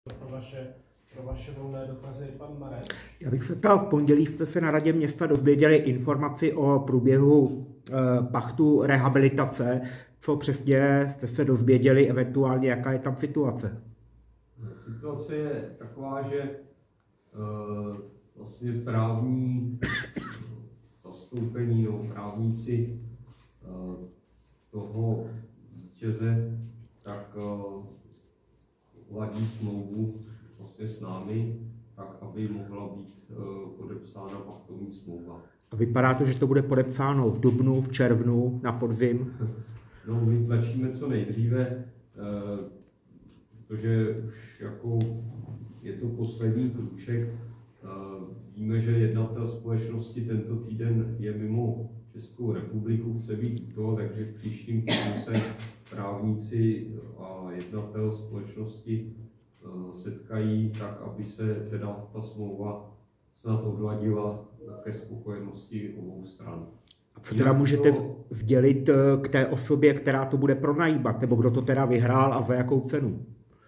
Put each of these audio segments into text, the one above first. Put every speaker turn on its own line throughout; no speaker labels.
Pro vaše volné dotazy pan Marek.
Já bych se ptal, v pondělí jste se na radě města dozvěděli informaci o průběhu pachtu rehabilitace. Co přesně jste se dozvěděli, eventuálně jaká je tam situace?
Situace je taková, že vlastně právní zastoupení nebo právníci toho vítěze tak ladí smlouvu vlastně s námi, tak aby mohla být podepsána pachtovní smlouva.
A vypadá to, že to bude podepsáno v dubnu, v červnu, na podzim?
No, my tlačíme co nejdříve, protože už jako je to poslední krůček. Víme, že jednatel společnosti tento týden je mimo Českou republiku, chce být to, takže v příštím týdnu se právníci a jednatel společnosti setkají tak, aby se teda ta smlouva snad odladila ke spokojenosti obou stran.
A co teda můžete sdělit k té osobě, která to bude pronajímat, nebo kdo to teda vyhrál a za jakou cenu?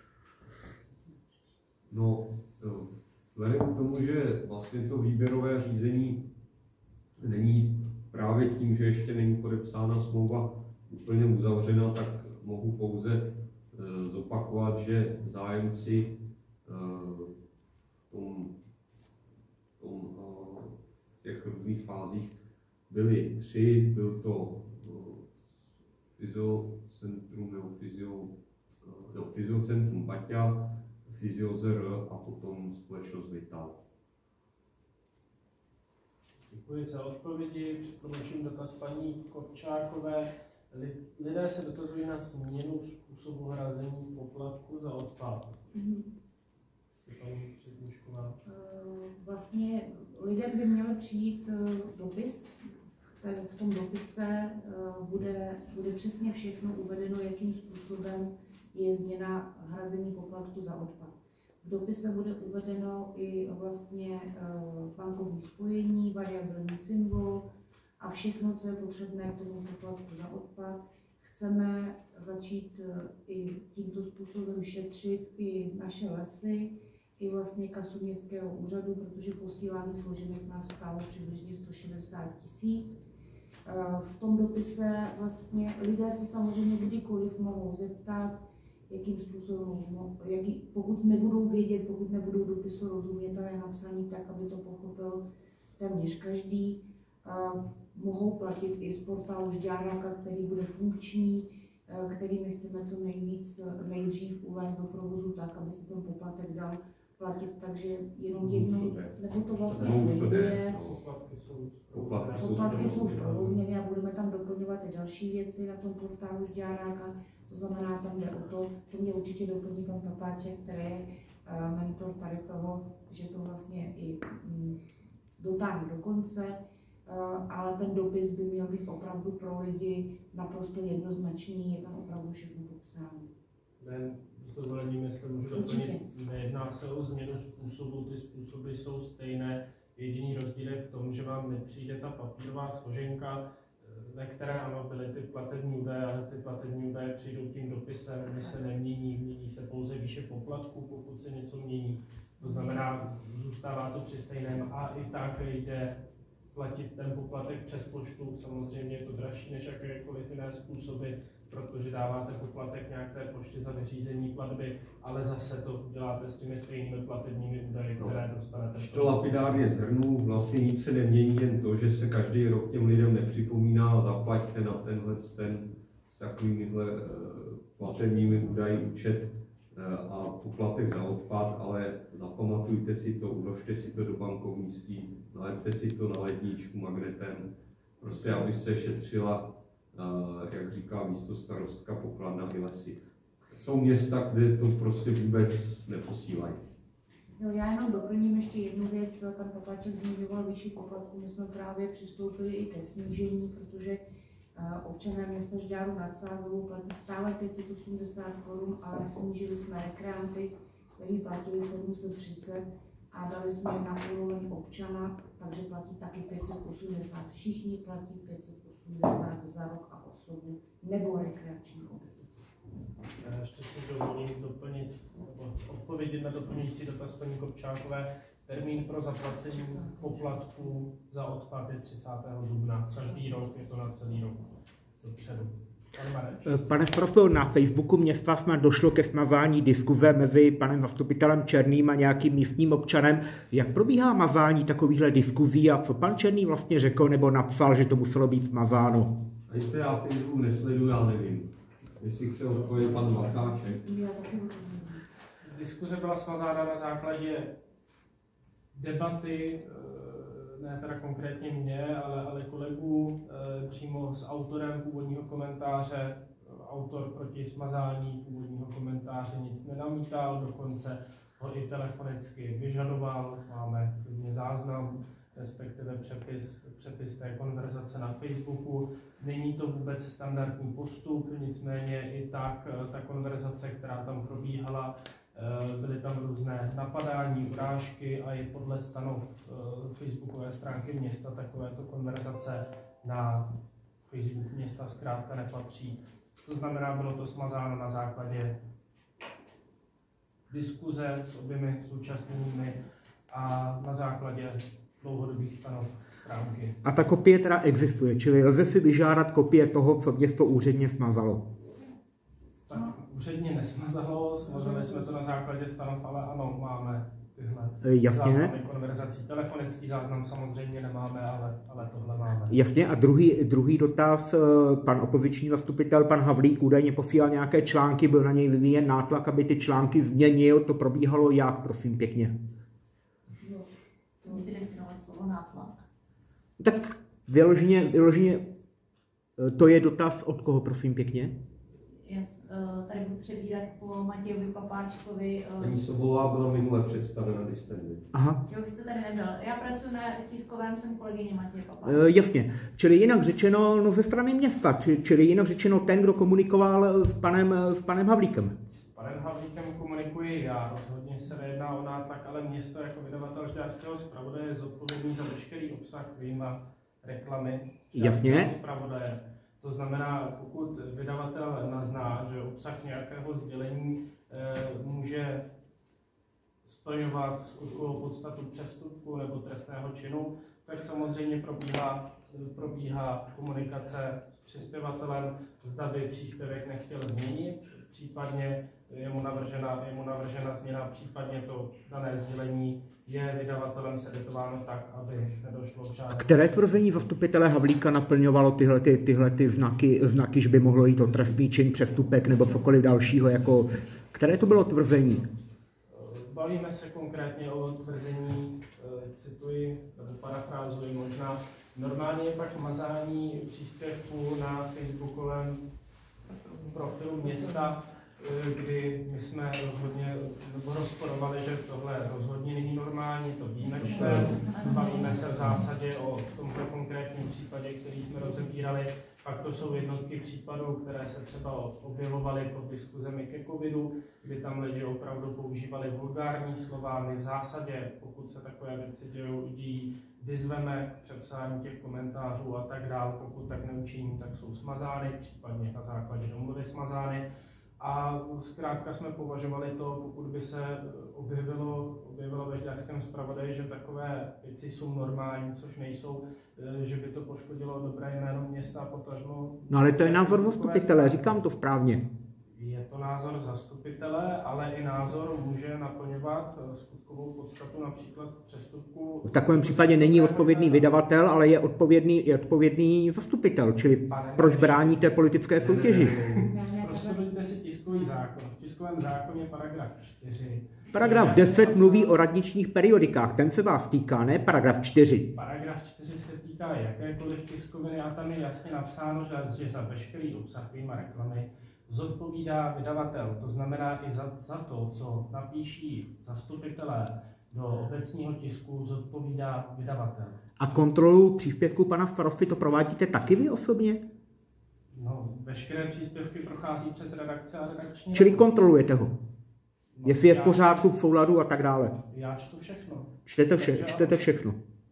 No, vzhledem k tomu, že vlastně to výběrové řízení není právě tím, že ještě není podepsána smlouva úplně uzavřena, tak mohu pouze zopakovat, že zájemci v těch různých fázích byli tři, byl to fyziocentrum nebo fyziocentrum Baťa, Fyziozr a potom společnost Vital.
Děkuji za odpovědi. Připomínám dotaz paní Korčákové. Lidé se dotazují na změnu způsobu hrazení poplatku za odpad. Paní Přesničková.
Vlastně lidé by měli přijít dopis. V tom dopise bude přesně všechno uvedeno, jakým způsobem je změna hrazení poplatku za odpad. V dopise bude uvedeno i vlastně bankovní spojení, variabilní symbol a všechno, co je potřebné k tomu poplatku za odpad. Chceme začít i tímto způsobem šetřit i naše lesy, i vlastně kasu městského úřadu, protože posílání složenek nás stálo přibližně 160 000. V tom dopise vlastně lidé se samozřejmě kdykoliv mohou zeptat, jakým způsobem, pokud nebudou vědět, pokud nebudou dopisu rozumět, ale je napsaný tak, aby to pochopil téměř každý. Mohou platit i z portálu Žďáráka, který bude funkční, který my chceme co nejdřív uvést do provozu tak, aby se ten poplatek dal platit, takže jenom jednou, nebo to vlastně funguje. Poplatky jsou zprovozněny a budeme tam doplňovat i další věci na tom portálu Žďáráka. To znamená, tam jde o to mě určitě doplní pan Papáček, který je mentor tady toho, že to vlastně i dotáhne do konce, ale ten dopis by měl být opravdu pro lidi naprosto jednoznačný, je tam opravdu všechno popsáno.
S dovolením, jestli můžu doplnit, nejedná se o změnu způsobu, ty způsoby jsou stejné. Jediný rozdíl je v tom, že vám nepřijde ta papírová složenka, ve které ano, byly ty platební údaje, ale ty platební údaje přijdou tím dopisem, když se nemění, mění se pouze výše poplatku, pokud se něco mění. To znamená, zůstává to při stejném a i tak jde platit ten poplatek přes poštu. Samozřejmě je to dražší než jakékoliv jiné způsoby, protože dáváte poplatek nějaké poště za vyřízení platby, ale zase to děláte s těmi stejnými platebními údaji, které dostanete.
To lapidárně shrnu, vlastně nic se nemění, jen to, že se každý rok těm lidem nepřipomíná, zaplaťte na tenhle s takovýmihle platebními údaji účet a poplatek za odpad, ale zapamatujte si to, uložte si to do bankovnictví, nalepte si to na ledničku magnetem, prostě aby se šetřila, jak říká místostarostka, pokladna i lesy. Jsou města, kde to prostě vůbec neposílají.
No, já jenom doplním ještě jednu věc, pan Papáček zmiňoval vyšší poplatku, my jsme právě přistoupili i ke snížení, protože občané města Žďáru nad Sázavou platí stále 580 Kč, ale snížili jsme rekreanty, kteří platili 730 a dali jsme je na úroveň občana, takže platí taky 580. Všichni platí 580 za rok a osobu nebo rekreační objekt.
Ještě si dovolím doplnit, nebo odpovědět na doplňující dotaz paní Kopčákové. Termín pro zaplacení poplatků za odpad je 30. dubna. Každý rok je to na celý rok dopředu.
Pane Sprofil, na Facebooku města jsme došlo ke smazání diskuze mezi panem zastupitelem Černým a nějakým místním občanem. Jak probíhá mazání takovýchhle diskuzí a co pan Černý vlastně řekl nebo napsal, že to muselo být smazáno?
A to já Facebooku nesleduju, já nevím. Jestli chce odpovědět pan Markáček.
Diskuze byla smazána na základě debaty, ne teda konkrétně mě, ale kolegů, přímo s autorem původního komentáře. Autor proti smazání původního komentáře nic nenamítal, dokonce ho i telefonicky vyžadoval. Máme klidně záznam, respektive přepis té konverzace na Facebooku. Není to vůbec standardní postup, nicméně i tak ta konverzace, která tam probíhala, byly tam různé napadání, urážky a i podle stanov facebookové stránky města takovéto konverzace na Facebook města zkrátka nepatří. To znamená, bylo to smazáno na základě diskuze s oběmi zúčastněnými a na základě dlouhodobých stanov stránky.
A ta kopie teda existuje, čili lze si vyžádat kopie toho, co město úředně smazalo?
Tak úředně nesmazalo, smazali jsme to na základě stanov, ale ano, máme tyhle záznamy konverzací. Telefonický záznam samozřejmě nemáme, ale tohle máme.
Jasně, a druhý dotaz, pan opoziční zastupitel, pan Havlík, údajně posílal nějaké články, byl na něj vyvíjen nátlak, aby ty články změnil, to probíhalo jak, prosím pěkně?
To musí definovat slovo nátlak.
Tak vyloženě, to je dotaz od koho, prosím pěkně?
Tady budu přebírat po Matějovi Papáčkovi.
Paní Sobolová byla minule představena, když jste byl.
Aha.
Jo, vy jste tady nebyl. Já pracuji na tiskovém, jsem kolegyně Matěje Papáčka.
Jasně. Čili jinak řečeno, no ze strany města, čili jinak řečeno ten, kdo komunikoval s panem Havlíkem.
S panem Havlíkem komunikuji já. Rozhodně se nejedná o nátlak, ale město jako vydavatel Žďárského zpravodaje je zodpovědný za veškerý obsah vyjma reklamy Žďárského zpravodaje. To znamená, pokud vydavatel nazná, že obsah nějakého sdělení může splňovat skutkovou podstatu přestupku nebo trestného činu, tak samozřejmě probíhá komunikace s přispěvatelem, zda by příspěvek nechtěl změnit, případně je mu navržena změna, případně to dané sdělení je vydavatelem seditováno tak, aby nedošlo k žádnému.
Které tvrzení zastupitele Havlíka naplňovalo tyhle znaky, že by mohlo jít o trestný čin, přestupek nebo cokoliv dalšího? Jako, které to bylo tvrzení?
Bavíme se konkrétně o tvrzení, cituji, nebo parafrázuji možná. Normálně je pak mazání příspěvků na facebookovém profilu města, kdy my jsme rozhodně rozporovali, že tohle rozhodně není normální, to výjimečné. Bavíme se v zásadě o tomto konkrétním případě, který jsme rozebírali. Pak to jsou jednotky případů, které se třeba objevovaly pod diskuzemi ke covidu, kdy tam lidi opravdu používali vulgární slova. My v zásadě, pokud se takové věci dějí, vyzveme k přepsání těch komentářů a tak dále. Pokud tak neučiní, tak jsou smazány, případně na základě domluvy smazány. A zkrátka jsme považovali to, pokud by se objevilo ve Žďárském zpravodaji, že takové věci jsou normální, což nejsou, že by to poškodilo dobré jméno města a potažmo.
No ale to je názor zastupitele, říkám to správně.
Je to názor zastupitele, ale i názor může naplňovat skutkovou podstatu například přestupku.
V takovém případě není odpovědný vydavatel, ale je odpovědný zastupitel, čili proč bráníte politické soutěži?
Prostudujte si tiskový zákon. V tiskovém zákoně paragraf 4.
Paragraf 10 mluví o radničních periodikách, ten se vás týká, ne paragraf 4.
Paragraf 4 se týká jakékoliv tiskoviny a tam je jasně napsáno, že za veškerý obsah vyjma reklamy zodpovídá vydavatel. To znamená i za to, co napíší zastupitelé do obecního tisku, zodpovídá vydavatel.
A kontrolu příspěvku pana starosty to provádíte taky vy osobně?
No, veškeré příspěvky prochází přes redakce a redakční.
Čili kontrolujete ho? No, jestli je v pořádku, v souladu a tak dále?
Já čtu všechno.
Čtete všechno.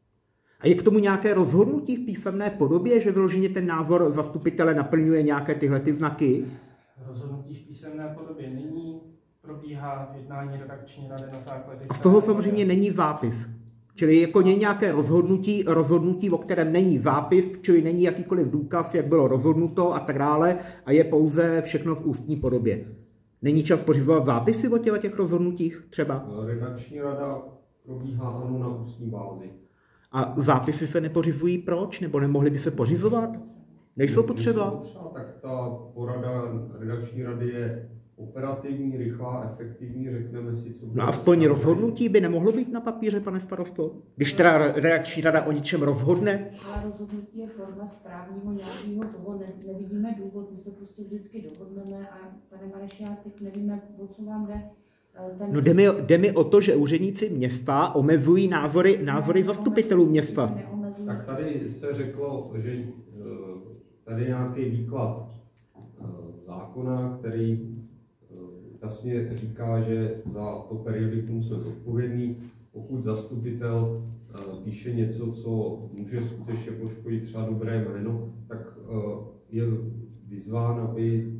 A je k tomu nějaké rozhodnutí v písemné podobě, že vyloženě ten názor zastupitele naplňuje nějaké tyhle ty znaky?
Rozhodnutí v písemné podobě. Nyní probíhá jednání redakční rady na základě...
A z toho samozřejmě není zápis. Čili jako nějaké rozhodnutí, o kterém není zápis, čili není jakýkoliv důkaz, jak bylo rozhodnuto a tak dále, a je pouze všechno v ústní podobě. Není čas pořizovat zápisy o těch rozhodnutích třeba?
Redakční rada probíhá ano na ústní bázi.
A zápisy se nepořizují proč? Nebo nemohly by se pořizovat? Nejsou potřeba?
Tak ta porada redakční rady je operativní, rychlá, efektivní, řekneme si, co...
No aspoň rozhodnutí by nemohlo být na papíře, pane starosto? Když teda redakční rada o ničem rozhodne?
Ale rozhodnutí je forma správního nějakého toho, nevidíme důvod, my se prostě vždycky dohodneme a pane Mareši, já teď nevíme, o co vám jde.
No jde mi o to, že úředníci města omezují názory zastupitelů města.
Tak tady se řeklo, že tady je nějaký výklad zákona, který jasně říká, že za to periodikum jsou zodpovědný. Pokud zastupitel píše něco, co může skutečně poškodit třeba dobré jméno, tak je vyzván, aby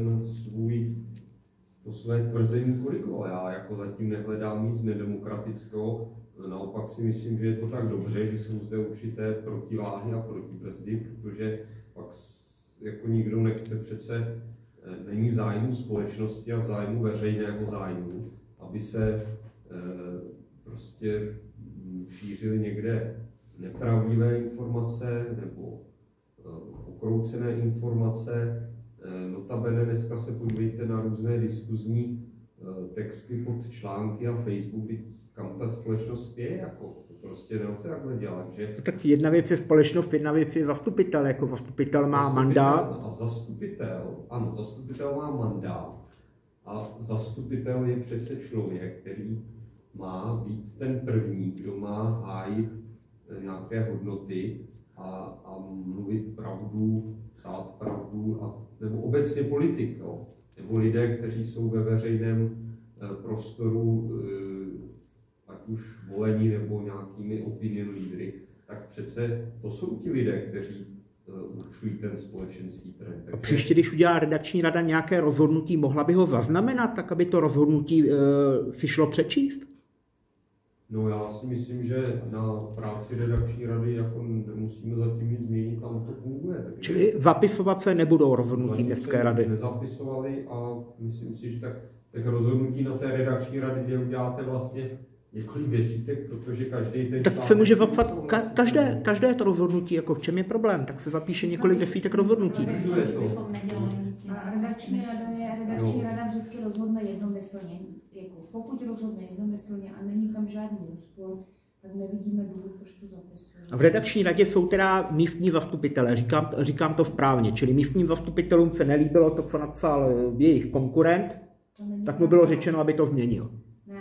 to své tvrzení korigoval. Já jako zatím nehledám nic nedemokratického, naopak si myslím, že je to tak dobře, že jsou zde určité protiváhy a protibrzdy, protože pak jako nikdo nechce přece, není v zájmu společnosti a v zájmu veřejného zájmu, aby se prostě šířily někde nepravdivé informace nebo okroucené informace. Notabene dneska se podívejte na různé diskuzní texty pod články a Facebook, kam ta společnost je, jako to prostě nelze takhle dělat, že?
Tak jedna věc je společnost, jedna věc je zastupitel, jako zastupitel má mandát.
A zastupitel má mandát a zastupitel je přece člověk, který má být ten první, kdo má hájit nějaké hodnoty a mluvit pravdu, psát pravdu, nebo obecně politik, jo? Nebo lidé, kteří jsou ve veřejném prostoru, ať už volení nebo nějakými opinion lídry, tak přece to jsou ti lidé, kteří určují ten společenský trend.
A příště, když udělá redakční rada nějaké rozhodnutí, mohla by ho zaznamenat, tak aby to rozhodnutí si šlo přečíst?
No já si myslím, že na práci redakční rady jako nemusíme zatím nic změnit, tam to funguje. Takže
čili zapisovat se nebudou rozhodnutí městské rady?
Nezapisovali a myslím si, že tak těch rozhodnutí na té redakční rady, kde uděláte vlastně několik desítek, protože každý ten...
Tak se může zapsat každé to rozhodnutí, jako v čem je problém, tak se zapíše několik desítek rozhodnutí.
Redakční rada vždycky rozhodne jednomyslně. Jako pokud rozhodne jednomyslně a není tam žádný rozpor, tak nevidíme důvod, proč to zapisuje.
A v redakční radě jsou teda místní zastupitelé, říkám to správně, čili místním zastupitelům se nelíbilo to, co napsal jejich konkurent, tak mu bylo řečeno, aby to změnil.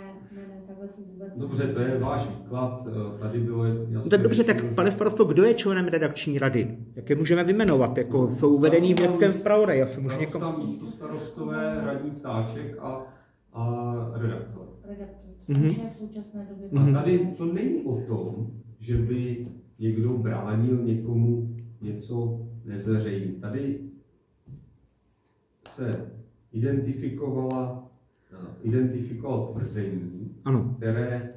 Dobře, to je váš výklad, tady bylo jasné...
Tak dobře, tak pane starosto, kdo je členem redakční rady? Jak je můžeme vyjmenovat? Jako jsou uvedení v městském zpravodaji.
Starostové, radní Ptáček a redaktor.
Redaktor, v současné době.
A tady to není o tom, že by někdo bránil někomu něco nezveřejnit. Tady se identifikoval tvrzení,
ano,
které,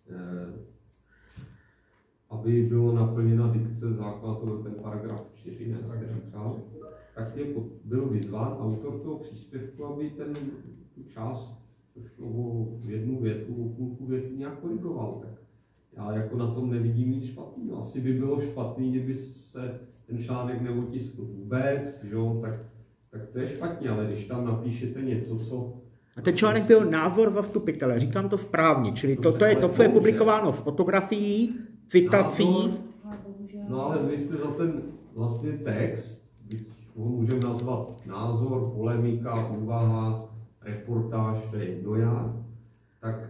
aby bylo naplněna dikce zákona, to byl ten paragraf 4, ne, jste říkal, tak byl vyzván autor toho příspěvku, aby tu část, to šlo o jednu větu, o půlku věty nějak korigoval. Tak já jako na tom nevidím nic špatného. Asi by bylo špatný, kdyby se ten článek neotiskl vůbec, že? Tak to je špatně, ale když tam napíšete něco, co...
A ten článek byl názor zastupitele, říkám to správně, čili to je to, co je publikováno v fotografií, citací.
No ale vy jste za ten vlastně text, ho můžeme nazvat názor, polemika, úvaha, reportáž, to je jedno jak, tak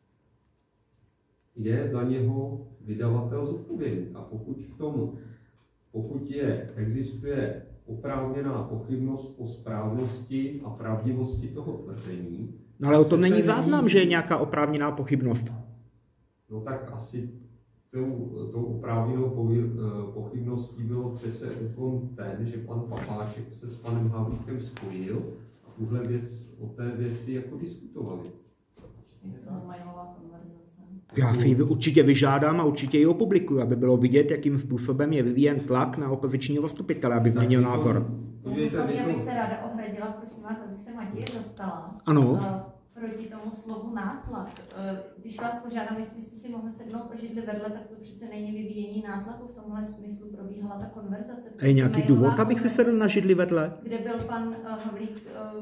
je za něho vydavatel zodpovědný. A pokud existuje oprávněná pochybnost o správnosti a pravdivosti toho tvrzení...
No ale o tom není záznam, že je nějaká oprávněná pochybnost.
No tak asi tou oprávněnou pochybností bylo přece úkon ten, že pan Papáček se s panem Havlíkem spojil a o té věci jako diskutovali.
Mailová konverzace.
Já si ji určitě vyžádám a určitě ji opublikuju, aby bylo vidět, jakým způsobem je vyvíjen tlak na opozičního zastupitele, aby změnil názor.
Já bych se ráda ohradila, prosím vás, abych se Matěje zastala.
Ano.
Proti tomu slovu nátlak. Když vás požádám, jestli byste si mohli sednout o židli vedle, tak to přece není vyvíjení nátlaku. V tomhle smyslu probíhala ta konverzace.
A je nějaký důvod, abych si sedl na židli vedle?
Kde byl pan Havlík,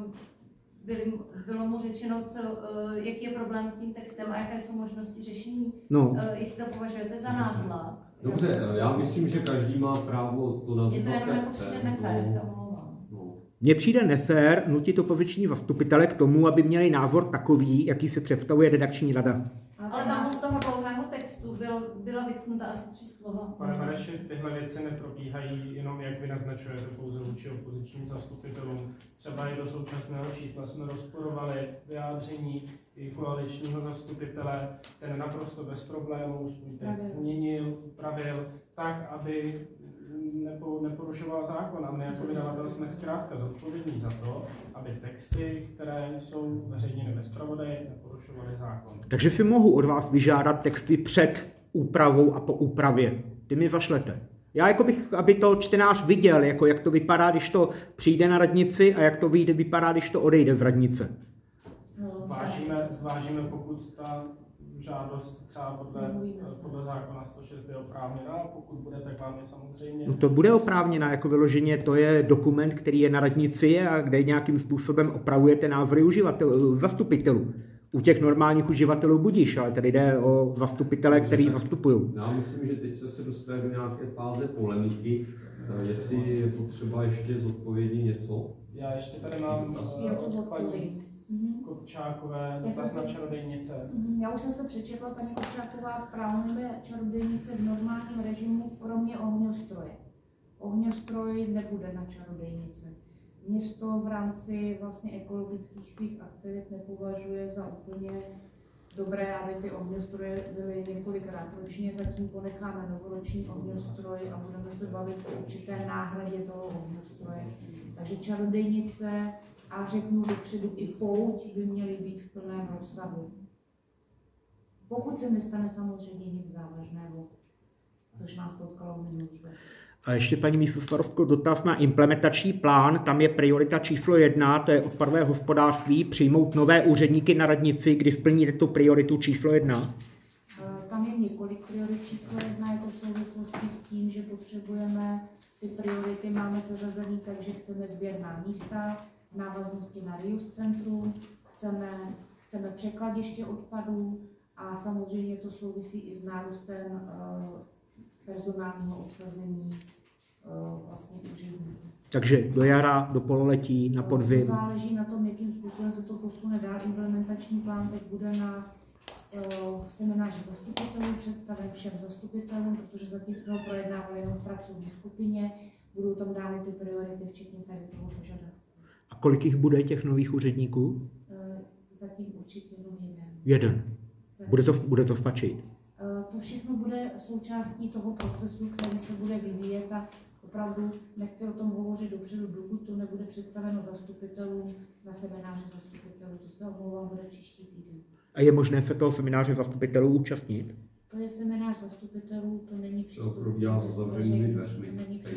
bylo mu řečeno, jaký je problém s tím textem a jaké jsou možnosti řešení.
No.
Jestli to považujete za nátlak.
Dobře, já myslím, že každý má právo to nazvat.
Je to jenom jako přijde nefér, se omlouvám.
Mně přijde nefér nutit opoziční zastupitele k tomu, aby měli názor takový, jaký se představuje redakční rada.
Ale tam z toho dlouhého textu byla vytknuta asi 3 slova.
Pane Mareši, tyhle věci neprobíhají jenom, jak vy naznačujete, pouze vůči opozičním zastupitelům. Třeba i do současného čísla jsme rozporovali vyjádření i koaličního zastupitele, ten naprosto bez problémů svůj text změnil, upravil tak, aby neporušoval zákon. A my jako vydavatel jsme zkrátka zodpovědní za to, aby texty, které jsou veřejněny ve zpravodaji, neporušovaly zákon.
Takže si mohu od vás vyžádat texty před úpravou a po úpravě. Ty mi zašlete. Já jako bych, aby to čtenář viděl, jako jak to vypadá, když to přijde na radnici a jak to vypadá, když to odejde z radnice.
Zvážíme, pokud ta žádost třeba podle zákona 106 je oprávněná, a pokud bude, tak vám je samozřejmě...
No to bude oprávněná, jako vyloženě to je dokument, který je na radnici a kde nějakým způsobem opravujete názory zastupitelů. U těch normálních uživatelů budíš, ale tady jde o zastupitele, který zastupují.
Já myslím, že teď se dostali do nějaké fáze polemiky, jestli je potřeba ještě zodpovědět něco.
Já ještě tady mám paní Kopčákové dotaz na čarodějnice.
Já už jsem se přečetla, paní Kopčáková plánuje čarodějnice v normálním režimu, kromě ohňostroje. Ohňostroj nebude na čarodějnice. Město v rámci vlastně ekologických svých aktivit nepovažuje za úplně dobré, aby ty ohňostroje byly několikrát ročně. Zatím ponecháme novoroční ohňostroj a budeme se bavit o určité náhradě toho ohňostroje. Takže čarodějnice a řeknu dopředu i pouť by měly být v plném rozsahu. Pokud se nestane samozřejmě nic závažného, což nás potkalo v minulosti.
A ještě paní místostarostko, dotaz na implementační plán, tam je priorita číslo 1, to je odpadové hospodářství, přijmout nové úředníky na radnici, kdy splníte tu prioritu číslo 1?
Tam je několik priorit číslo 1, je to v souvislosti s tím, že potřebujeme, ty priority máme zařazený, takže chceme sběrná místa, v návaznosti na reuse centrum, chceme překladiště odpadů a samozřejmě to souvisí i s nárůstem personálního obsazení vlastně úředníků. Takže
do jara, do pololetí, na podzim?
To záleží na tom, jakým způsobem se to posune dál. Implementační plán teď bude na semináři zastupitelů představen všem zastupitelům, protože zatím jsme ho projednávali jenom v pracovní skupině. Budou tam dány ty priority, včetně tady toho požadavku.
A kolik jich bude těch nových úředníků?
Zatím určitě jenom
jeden. Bude to stačit?
To všechno bude součástí toho procesu, který se bude vyvíjet a opravdu nechci o tom hovořit dopředu, dokud to nebude představeno zastupitelům na semináři zastupitelů. To se omlouvám, bude příští týden.
A je možné se toho semináře zastupitelů účastnit?
To je seminář zastupitelů, to není přístup.
To probíhá za zavřenými dveřmi.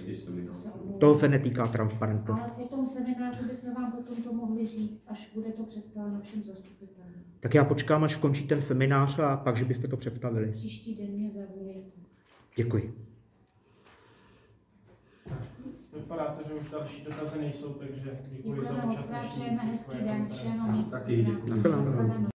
Toho se netýká transparentnost.
Ale po tom semináři bychom vám potom to mohli říct, až bude to představeno všem zastupitelům.
Tak já počkám, až skončí ten seminář a pak, že byste to představili.
Příští den mě zavolejte.
Děkuji.
Vypadá to, že už další dotazy nejsou, takže děkuji za účast.
Děkujeme, hezký den, všem.
Taky děkuji.